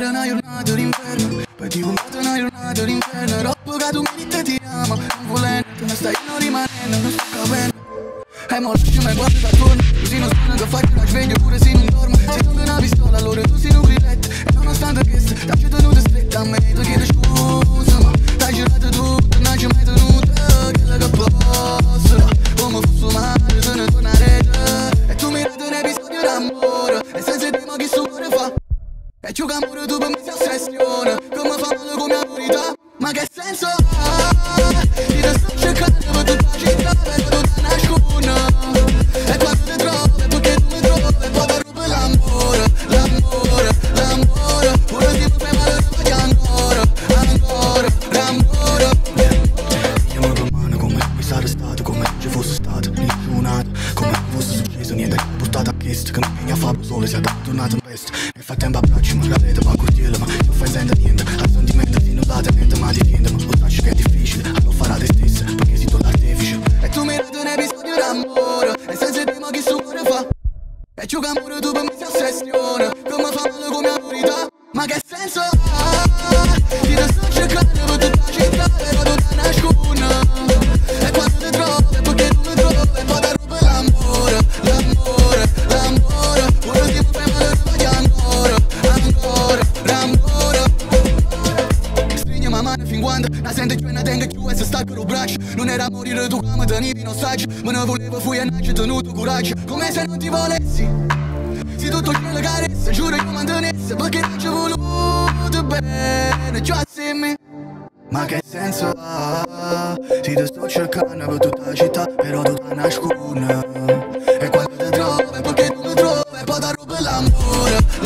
era una giornata d'inverno, poi ti combatto una giornata d'inverno. Troppo che tu mi dici ti amo, non volendo, ma stai non rimanendo, non sto capendo. E mo lasciami e guarda attorno, così non sono che faccio una sveglia pure se non dormo. Se tu una pistola allora tu sei un grilletto, e nonostante questo t'ho tenuto stretta a me. Tu chiedi scusa ma t'hai girato tutto, non ci hai mai tenuta quella che posso. Come fosse male se ne tornare e tu mi dai un episodio d'amore e senza te ma chi sto cuore fa. E ciò che amore tu per me si ossessiona, come fa male con mia purità. Ma che senso ha? Ti sto cercando per tutta la città, per tutta la nascona. E quando ti trovo è perché tu mi trovi, e poi ti rubo l'amore, l'amore, l'amore. Pure ti fai male, lo fai ancora, ancora, l'amore. Io mi mano come se sarà stato, come se ci fosse stato nessunato, come se fosse successo niente, che portato a questo, che mi impegna a fare sole, si è tornato in peste. Nel frattempo abbracciami, la rete va a cortiere, ma non fai sentire niente, al sentimento fino alla mente, ma difende, ma lo traccio che è difficile, allora farà te stessa, perché sei tu l'artefice. E tu mi dai un episodio d'amore, e senza te ma chi sto cuore fa. E ciò che amore tu per me si ossessiona, come fa male con mia purità. Ma che senso ha? Ti sto cercando per tutta la città, per tutta la nascona. E quando ti trovo è perché tu mi trovi, e poi ti rubo l'amore, l'amore, l'amore. Pure ti fai male, lo fai ancora, ancora, l'amore. Stringi ma mano fin quando la sento che ne tengo più e se stacco lo braccio. Non era morire tu come tenevi in ostaggio, ma ne volevo fui e non ci tenuto coraggio. Come se non ti volessi, se tutto il cielo carezza, giuro io mantenessi, perché non ci ho voluto bene, già se me. Ma che senso ha? Ti sto cercando per tutta la città, però tutta nascona. E quando ti trovo è perché tu mi trovi, e poi ti rubo l'amore,